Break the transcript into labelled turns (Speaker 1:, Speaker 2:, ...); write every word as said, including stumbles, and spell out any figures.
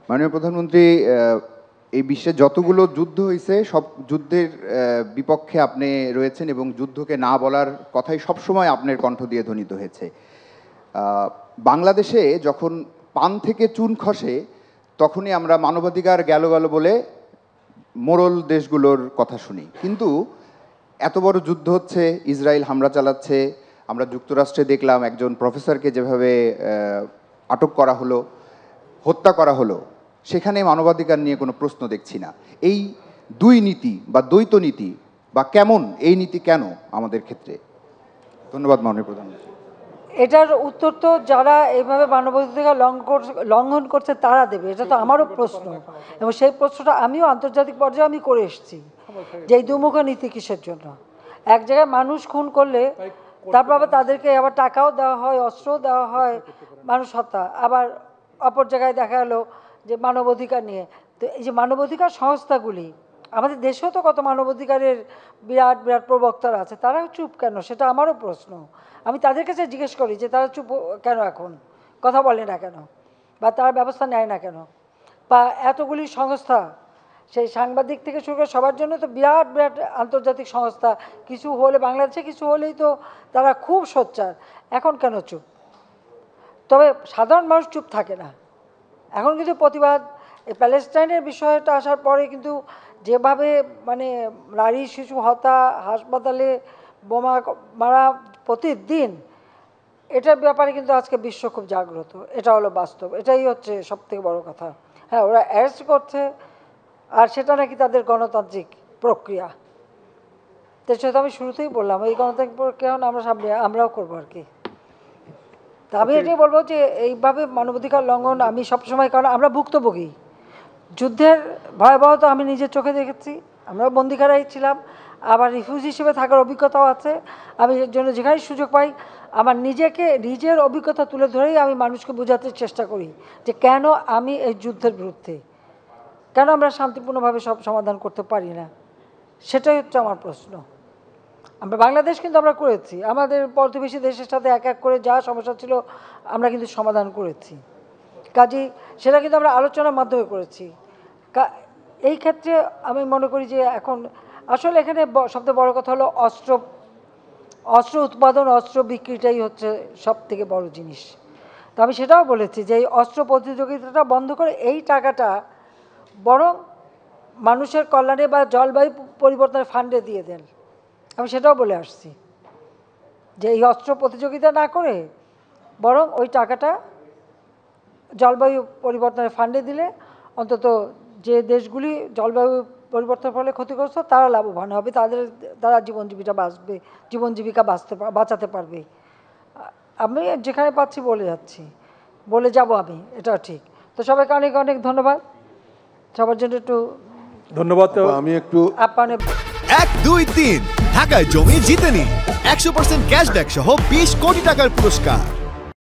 Speaker 1: মাননীয় প্রধানমন্ত্রী, এই বিশ্বে যতগুলো যুদ্ধ হয়েছে সব যুদ্ধের বিপক্ষে আপনি রয়েছেন এবং যুদ্ধকে না বলার কথাই সবসময় আপনার কণ্ঠ দিয়ে ধ্বনিত হয়েছে। বাংলাদেশে যখন পান থেকে চুন খসে তখনই আমরা মানবাধিকার গেল গেল বলে মোড়ল দেশগুলোর কথা শুনি, কিন্তু এত বড় যুদ্ধ হচ্ছে, ইসরায়েল হামলা চালাচ্ছে, আমরা যুক্তরাষ্ট্রে দেখলাম একজন প্রফেসরকে যেভাবে আটক করা হলো, হত্যা করা হলো, সেখানে মানবাধিকার নিয়ে কোনো প্রশ্ন দেখছি না। এই দুই নীতি বা দ্বৈত নীতি বা কেমন এই নীতি কেন আমাদের ক্ষেত্রে? ধন্যবাদ মাননীয় প্রধানমন্ত্রী।
Speaker 2: এটার উত্তর তো যারা এইভাবে মানবাধিকার লঙ্ঘন করছে তারা দেবে, এটা তো আমারও প্রশ্ন, এবং সেই প্রশ্নটা আমিও আন্তর্জাতিক পর্যায়ে আমি করে এসেছি যে এই দুমুখ নীতি কিসের জন্য। এক জায়গায় মানুষ খুন করলে তারপর আবার তাদেরকে আবার টাকাও দেওয়া হয়, অস্ত্রও দেওয়া হয়, মানুষ হত্যা, আবার অপর জায়গায় দেখা গেলো যে মানবাধিকার নিয়ে। তো এই যে মানবাধিকার সংস্থাগুলি, আমাদের দেশেও তো কত মানবাধিকারের বিরাট বিরাট প্রবক্তারা আছে, তারাও চুপ কেন, সেটা আমারও প্রশ্ন। আমি তাদের কাছে জিজ্ঞেস করি যে তারা চুপ কেন, এখন কথা বলে না কেন, বা তারা ব্যবস্থা নেয় না কেন। বা এতগুলি সংস্থা, সেই সাংবাদিক থেকে শুরু করে সবার জন্য তো বিরাট বিরাট আন্তর্জাতিক সংস্থা, কিছু হলে বাংলাদেশে কিছু হলেই তো তারা খুব সোচ্চার, এখন কেন চুপ? তবে সাধারণ মানুষ চুপ থাকে না, এখন কিন্তু প্রতিবাদ। এই প্যালেস্টাইনের বিষয়টা আসার পরে কিন্তু যেভাবে মানে নারী শিশু হত্যা, হাসপাতালে বোমা মারা প্রতিদিন, এটার ব্যাপারে কিন্তু আজকে বিশ্ব খুব জাগ্রত, এটা হলো বাস্তব, এটাই হচ্ছে সবথেকে বড় কথা। হ্যাঁ, ওরা অ্যারেস্ট করছে, আর সেটা নাকি তাদের গণতান্ত্রিক প্রক্রিয়া। তো সেটা আমি শুরুতেই বললাম, এই গণতান্ত্রিক প্রক্রিয়া আমরা সামনে আমরাও করবো আর কি। তা আমি এটাই বলবো যে এইভাবে মানবাধিকার লঙ্ঘন আমি সবসময়, কারণ আমরা ভুক্তভোগী, যুদ্ধের ভয়াবহতা আমি নিজের চোখে দেখেছি, আমরাও বন্দিখানায় ছিলাম, আবার রিফিউজি হিসেবে থাকার অভিজ্ঞতাও আছে। আমি এর জন্য যেখানে সুযোগ পাই আমার নিজেকে নিজের অভিজ্ঞতা তুলে ধরেই আমি মানুষকে বোঝাতে চেষ্টা করি যে কেন আমি এই যুদ্ধের বিরুদ্ধে, কেন আমরা শান্তিপূর্ণভাবে সব সমাধান করতে পারি না, সেটাই হচ্ছে আমার প্রশ্ন। আমরা বাংলাদেশ কিন্তু আমরা করেছি, আমাদের প্রতিবেশী দেশের সাথে এক এক করে যা সমস্যা ছিল আমরা কিন্তু সমাধান করেছি, কাজেই সেটা কিন্তু আমরা আলোচনার মাধ্যমে করেছি। এই ক্ষেত্রে আমি মনে করি যে এখন আসলে এখানে সবথেকে বড় কথা হলো অস্ত্র অস্ত্র উৎপাদন, অস্ত্র বিক্রিটাই হচ্ছে সব থেকে বড় জিনিস। তো আমি সেটাও বলেছি যে এই অস্ত্র প্রতিযোগিতাটা বন্ধ করে এই টাকাটা বরং মানুষের কল্যাণে বা জলবায়ু পরিবর্তনের ফান্ডে দিয়ে দেন। আমি সেটাও বলে আসছি যে এই অস্ত্র প্রতিযোগিতা না করে বরং ওই টাকাটা জলবায়ু পরিবর্তনের ফান্ডে দিলে অন্তত যে দেশগুলি জলবায়ু পরিবর্তনের ফলে ক্ষতিগ্রস্ত তারা লাভবান হবে, তাদের তারা জীবন জীবিকা বাঁচবে, জীবন জীবিকা বাঁচতে বাঁচাতে পারবে। আমি যেখানে পাচ্ছি বলে যাচ্ছি, বলে যাব আমি, এটা ঠিক। তো সবাইকে অনেক অনেক ধন্যবাদ, সবার জন্য একটু
Speaker 3: ধন্যবাদ। আমি একটু
Speaker 2: আপনার
Speaker 4: এক দুই তিন ঢাকায় জমি জিতে নিন একশো পার্সেন্ট ক্যাশব্যাক সহ বিশ কোটি টাকার পুরস্কার।